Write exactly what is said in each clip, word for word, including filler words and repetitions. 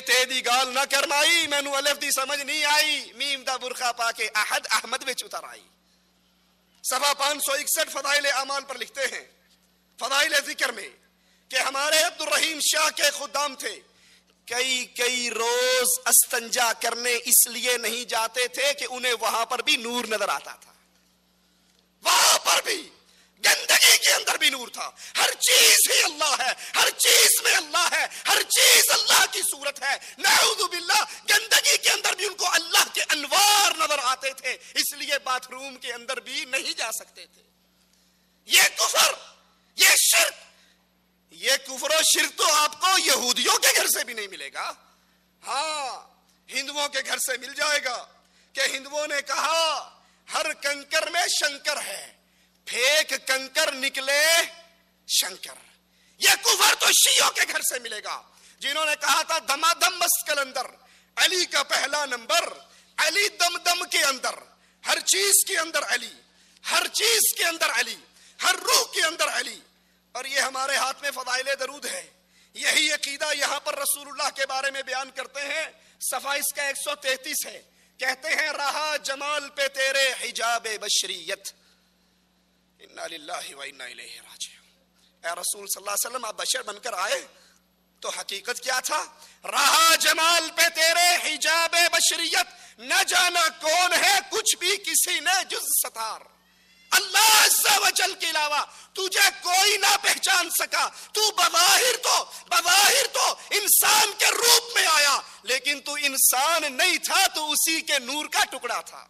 تیری گال نہ کرمائی مینو الف دی سمجھ نہیں آئی میم دا برخا پا کے احد احمد وچ اتر آئی. صفحہ پانچ سو اکسٹھ فضائل اعمال پر لکھتے ہیں فضائل ذکر میں کہ ہمارے عبد الرحیم شاہ کے خدام تھے کئی کئی روز استنجا کرنے اس لیے نہیں جاتے تھے کہ انہیں وہاں پر بھی نور نظر آتا تھا. وہاں پر بھی گندگی کے اندر بھی نور تھا. ہر چیز ہی اللہ ہے, ہر چیز میں اللہ ہے, ہر چیز اللہ کی صورت ہے. نعوذ باللہ گندگی کے اندر بھی ان کو اللہ کے انوار نظر آتے تھے, اس لیے باتھ روم کے اندر بھی نہیں جا سکتے تھے. یہ کفر, یہ شرک, یہ کفر و شرک تو آپ کو یہودیوں کے گھر سے بھی نہیں ملے گا. ہاں ہندوؤں کے گھر سے مل جائے گا کہ ہندوؤں نے کہا ہر کنکر میں شنکر ہے, پھینک کنکر نکلے شنکر. یہ کفر تو شیعوں کے گھر سے ملے گا جنہوں نے کہا تھا دما دم مست کلندر, علی کا پہلا نمبر, علی دم دم کے اندر, ہر چیز کے اندر علی, ہر چیز کے اندر علی, ہر روح کے اندر علی. اور یہ ہمارے ہاتھ میں فضائل درود ہے. یہی عقیدہ یہاں پر رسول اللہ کے بارے میں بیان کرتے ہیں. صفحہ اس کا ایک سو تینتیس ہے. کہتے ہیں رہا جمال پہ تیرے حجاب بشریت, انا للہ و انا الیہ راجعون. اے رسول صلی اللہ علیہ وسلم آپ بشر بن کر آئے تو حقیقت کیا تھا؟ رہا جمال پہ تیرے حجاب بشریت, نہ جانا کون ہے کچھ بھی کسی نے جز ستار. اللہ عز و جل کے علاوہ تجھے کوئی نہ پہچان سکا. تو بظاہر تو بظاہر تو انسان کے روپ میں آیا لیکن تو انسان نہیں تھا, تو اسی کے نور کا ٹکڑا تھا.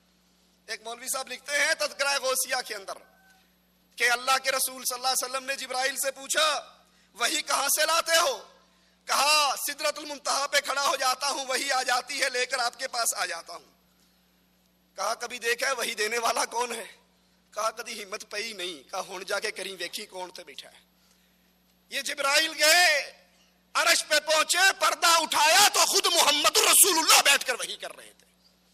ایک مولوی صاحب لکھتے ہیں تذکرہ غوثیہ کے اندر کہ اللہ کے رسول صلی اللہ علیہ وسلم نے جبرائیل سے پوچھا وہی کہاں سے لاتے ہو؟ کہا سدرۃ المنتہا پہ کھڑا ہو جاتا ہوں, وہی آ جاتی ہے, لے کر آپ کے پاس آ جاتا ہوں. کہا کبھی دیکھا ہے وہی دینے والا کون ہے؟ کہا کدی ہمت پئی نہیں. کہا ہون جا کے کریں ویکھی کون تے بیٹھا ہے. یہ جبرائیل گئے عرش پہ پہنچے, پردہ اٹھایا تو خود محمد رسول اللہ بیٹھ کر وہی کر رہے تھے.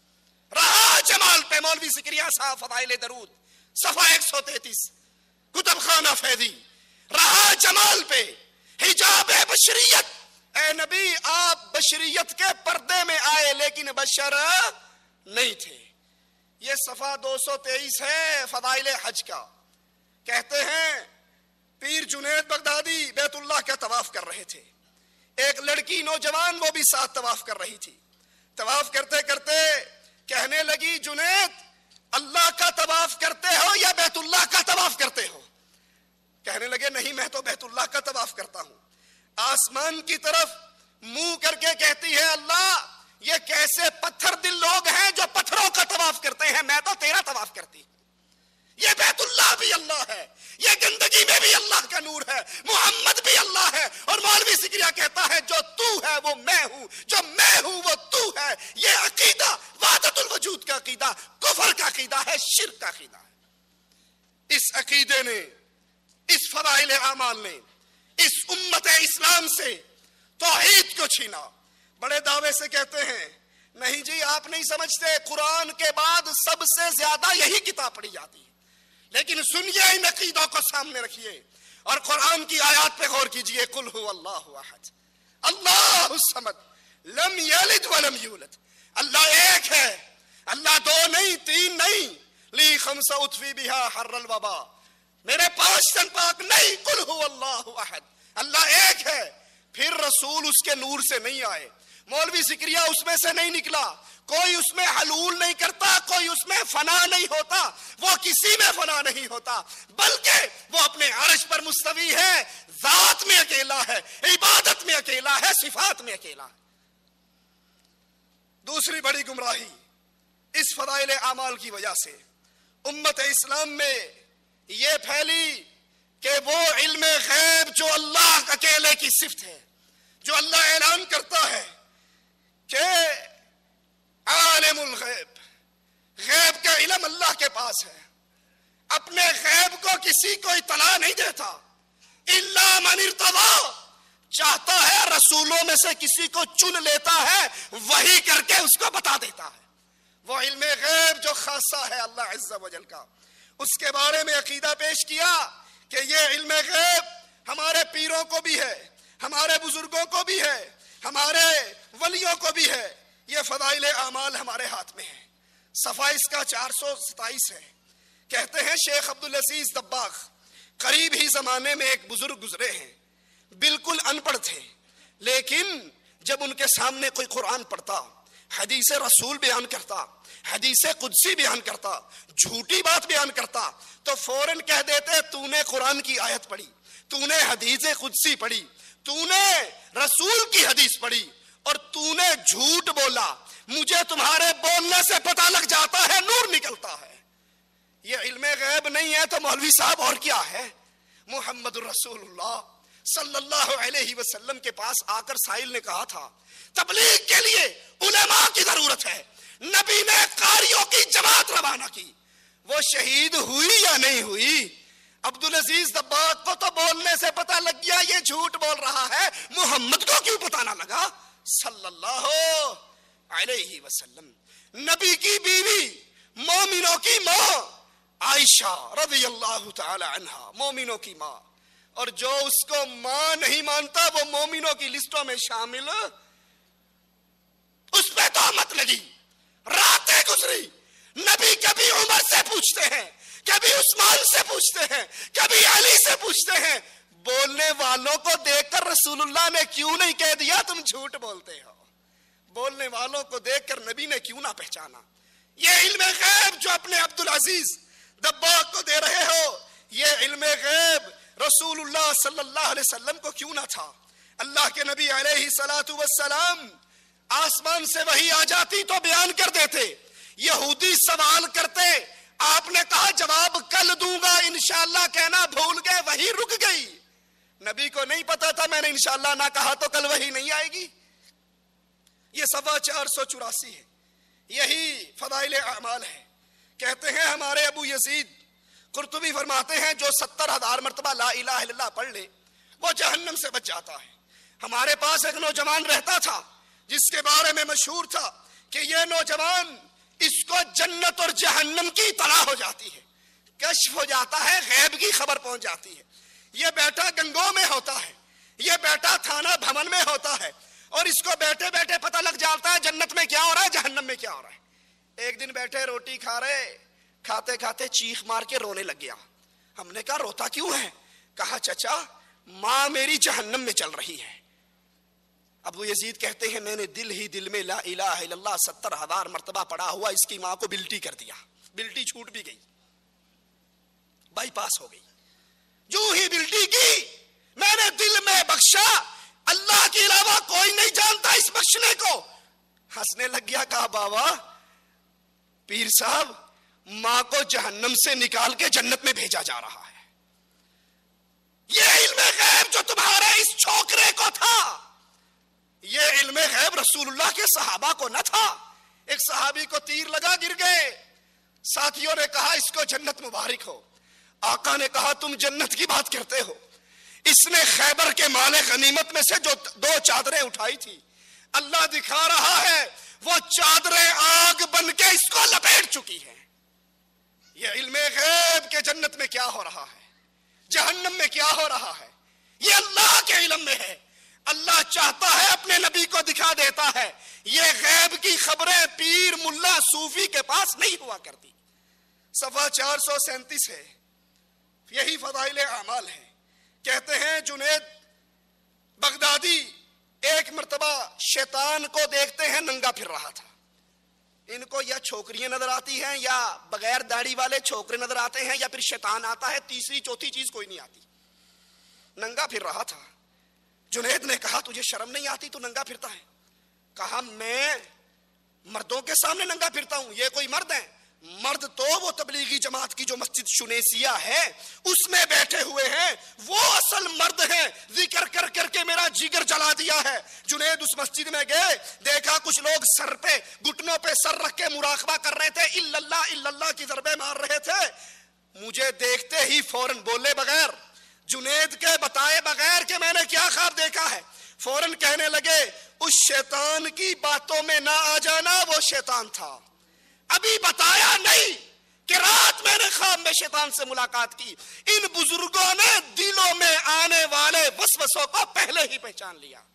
رہا جمال پہ مولوی زکریا صاحب فضائل درود صفحہ ایک سو تینتیس کتب خانہ فیضی. رہا جمال پہ حجاب بشریت, اے نبی آپ بشریت کے پردے میں آئے لیکن بشر نہیں تھے. یہ صفحہ دو سو تیئیس ہے فضائل حج کا. کہتے ہیں پیر جنید بغدادی بیت اللہ کا طواف کر رہے تھے. ایک لڑکی نوجوان وہ بھی ساتھ طواف کر رہی تھی. طواف کرتے کرتے کہنے لگی جنید اللہ کا طواف کرتے ہو یا بیت اللہ کا طواف کرتے ہو؟ کہنے لگے نہیں میں تو بیت اللہ کا طواف کرتا ہوں. آسمان کی طرف منہ کر کے کہتی ہے اللہ یہ کیسے پتھر دل لوگ ہیں جو پتھروں کا طواف کرتے ہیں, میں تو تیرا طواف کرتی. یہ بیت اللہ بھی اللہ ہے, یہ گندگی میں بھی اللہ کا نور ہے, محمد بھی اللہ ہے. اور مولوی زکریا کہتا ہے جو تو ہے وہ میں ہوں, جو میں ہوں وہ تو ہے. یہ عقیدہ وحدت الوجود کا عقیدہ کفر کا عقیدہ ہے, شرک کا عقیدہ ہے. اس عقیدے نے, اس فضائل اعمال نے اس امت اسلام سے توحید کو چھینا. بڑے دعوے سے کہتے ہیں نہیں جی آپ نہیں سمجھتے, قرآن کے بعد سب سے زیادہ یہی کتاب پڑھی جاتی ہے. لیکن سنیے ان عقیدوں کو سامنے رکھیے اور قرآن کی آیات پہ غور کیجئے. قل هو اللہ احد اللہ الصمد لم یلد ولم یولد. اللہ ایک ہے, اللہ دو نہیں, تین نہیں. لی خمس اطفی بہا حر الوبا, میرے پانچ تن پاک نہیں. قل هو اللہ احد, اللہ ایک ہے. پھر رسول اس کے نور سے نہیں آئے, مولوی زکریا اس میں سے نہیں نکلا, کوئی اس میں حلول نہیں کرتا, کوئی اس میں فنا نہیں ہوتا, وہ کسی میں فنا نہیں ہوتا, بلکہ وہ اپنے عرش پر مستوی ہے, ذات میں اکیلا ہے, عبادت میں اکیلا ہے, صفات میں اکیلا ہے. دوسری بڑی گمراہی اس فضائل اعمال کی وجہ سے امت اسلام میں یہ پھیلی کہ وہ علم غیب جو اللہ اکیلے کی صفت ہے, جو اللہ اعلان کرتا ہے کہ عالم الغیب, غیب کا علم اللہ کے پاس ہے, اپنے غیب کو کسی کو اطلاع نہیں دیتا. الا من ارتضی, چاہتا ہے رسولوں میں سے کسی کو چن لیتا ہے, وہی کر کے اس کو بتا دیتا ہے. وہ علم غیب جو خاصہ ہے اللہ عز و جل کا, اس کے بارے میں عقیدہ پیش کیا کہ یہ علم غیب ہمارے پیروں کو بھی ہے, ہمارے بزرگوں کو بھی ہے, ہمارے ولیوں کو بھی ہے. یہ فضائل اعمال ہمارے ہاتھ میں ہے. صفحہ اس کا چار سو ستائیس ہے. کہتے ہیں شیخ عبدالعزیز دباغ قریب ہی زمانے میں ایک بزرگ گزرے ہیں, بالکل ان پڑھ تھے, لیکن جب ان کے سامنے کوئی قرآن پڑھتا, حدیث رسول بیان کرتا, حدیث قدسی بیان کرتا, جھوٹی بات بیان کرتا, تو فوراً کہہ دیتے تو نے قرآن کی آیت پڑھی, تو نے حدیث قدسی پڑھی, تو نے رسول کی حدیث پڑھی, اور تو نے جھوٹ بولا. مجھے تمہارے بولنے سے پتہ لگ جاتا ہے, نور نکلتا ہے. یہ علم غیب نہیں ہے تو مولوی صاحب اور کیا ہے؟ محمد الرسول اللہ صلی اللہ علیہ وسلم کے پاس آ کر سائل نے کہا تھا تبلیغ کے لیے علماء کی ضرورت ہے. نبی نے قاریوں کی جماعت روانہ کی. وہ شہید ہوئی یا نہیں ہوئی؟ عبدالعزیز دباغ کو تو بولنے سے پتہ لگ گیا یہ جھوٹ بول رہا ہے, محمد کو کیوں پتہ نہ لگا صلی اللہ علیہ وسلم. نبی کی بیوی, مومنوں کی ماں عائشہ رضی اللہ تعالی عنہا, مومنوں کی ماں, اور جو اس کو ماں نہیں مانتا وہ مومنوں کی لسٹوں میں شامل. اس پہ تہمت لگی, راتیں گزری, نبی کبھی عمر سے پوچھتے ہیں, کبھی عثمان سے پوچھتے ہیں, کبھی علی سے پوچھتے ہیں. بولنے والوں کو دیکھ کر رسول اللہ نے کیوں نہیں کہہ دیا تم جھوٹ بولتے ہو؟ بولنے والوں کو دیکھ کر نبی نے کیوں نہ پہچانا؟ یہ علم غیب جو اپنے عبدالعزیز دباغ کو دے رہے ہو, یہ علم غیب رسول اللہ صلی اللہ علیہ وسلم کو کیوں نہ تھا؟ اللہ کے نبی علیہ الصلوۃ والسلام آسمان سے وحی آ جاتی تو بیان کر دیتے. یہودی سوال کرتے, آپ نے کہا جواب کل دوں گا, انشاءاللہ کہنا بھول گئے, وحی رک گئی. نبی کو نہیں پتا تھا میں نے انشاءاللہ نہ کہا تو کل وحی نہیں آئے گی. یہ صفحہ چار سو چوراسی ہے. یہی فضائل اعمال ہے. کہتے ہیں ہمارے ابو یزید قرطبی فرماتے ہیں جو ستر ہزار مرتبہ لا الہ الا اللہ پڑھ لے وہ جہنم سے بچ جاتا ہے. ہمارے پاس ایک نوجوان رہتا تھا جس کے بارے میں مشہور تھا کہ یہ نوجوان اس کو جنت اور جہنم کی اطلاع ہو جاتی ہے, کشف ہو جاتا ہے, غیب کی خبر پہنچ جاتی ہے. یہ بیٹا گنگوں میں ہوتا ہے, یہ بیٹا تھانہ بھون میں ہوتا ہے, اور اس کو بیٹھے بیٹھے پتہ لگ جاتا ہے جنت میں کیا ہو رہا ہے, جہنم میں کیا ہو رہا ہے. ایک دن بیٹھے روٹی کھا رہے, کھاتے کھاتے چیخ مار کے رونے لگ گیا. ہم نے کہا روتا کیوں ہے؟ کہا چچا ماں میری جہنم میں چل رہی ہے. ابو یزید کہتے ہیں میں نے دل ہی دل میں لا الہ الا اللہ ستر ہزار مرتبہ پڑھا ہوا اس کی ماں کو بلٹی کر دیا. بلٹی چھوٹ بھی گئی, بائی پاس ہو گئی. جو ہی بلٹی کی میں نے دل میں بخشا, اللہ کے علاوہ کوئی نہیں جانتا اس بخشنے کو. ہنسنے لگ گیا. کہا بابا پیر صاحب ماں کو جہنم سے نکال کے جنت میں بھیجا جا رہا ہے. یہ علم غیب جو تمہارے اس چھوکرے کو تھا, یہ علم غیب رسول اللہ کے صحابہ کو نہ تھا. ایک صحابی کو تیر لگا, گر گئے. ساتھیوں نے کہا اس کو جنت مبارک ہو. آقا نے کہا تم جنت کی بات کرتے ہو, اس نے خیبر کے مال غنیمت میں سے جو دو چادریں اٹھائی تھی اللہ دکھا رہا ہے وہ چادریں آگ بن کے اس کو لپیٹ چکی ہیں. یہ علم غیب کے جنت میں کیا ہو رہا ہے, جہنم میں کیا ہو رہا ہے, یہ اللہ کے علم میں ہے. اللہ چاہتا ہے اپنے نبی کو دکھا دیتا ہے. یہ غیب کی خبریں پیر ملا صوفی کے پاس نہیں ہوا کرتی. صفحہ چار سو سینتیس ہے. یہی فضائل اعمال ہے. کہتے ہیں جنید بغدادی ایک مرتبہ شیطان کو دیکھتے ہیں ننگا پھر رہا تھا. ان کو یا چھوکریاں نظر آتی ہیں یا بغیر داڑھی والے چھوکرے نظر آتے ہیں یا پھر شیطان آتا ہے, تیسری چوتھی چیز کوئی نہیں آتی. ننگا پھر رہا تھا. جنید نے کہا تجھے شرم نہیں آتی تو ننگا پھرتا ہے؟ کہا میں مردوں کے سامنے ننگا پھرتا ہوں, یہ کوئی مرد ہے؟ مرد تو وہ تبلیغی جماعت کی جو مسجد شنیسیہ ہے اس میں بیٹھے ہوئے ہیں, وہ اصل مرد ہیں. ذکر کر کر کے میرا جگر جلا دیا ہے. جنید اس مسجد میں گئے, دیکھا کچھ لوگ سر پہ گھٹنوں پہ سر رکھ کے مراقبہ کر رہے تھے, الا اللہ الا اللہ کی ضربیں مار رہے تھے. مجھے دیکھتے ہی فوراً بولے بغیر, جنید کے بتائے بغیر کہ میں نے کیا خواب دیکھا ہے, فوراً کہنے لگے اس شیطان کی باتوں میں نہ آ جانا, وہ شیطان تھا. ابھی بتایا نہیں کہ رات میں نے خواب میں شیطان سے ملاقات کی. ان بزرگوں نے دلوں میں آنے والے وسوسوں کو پہلے ہی پہچان لیا.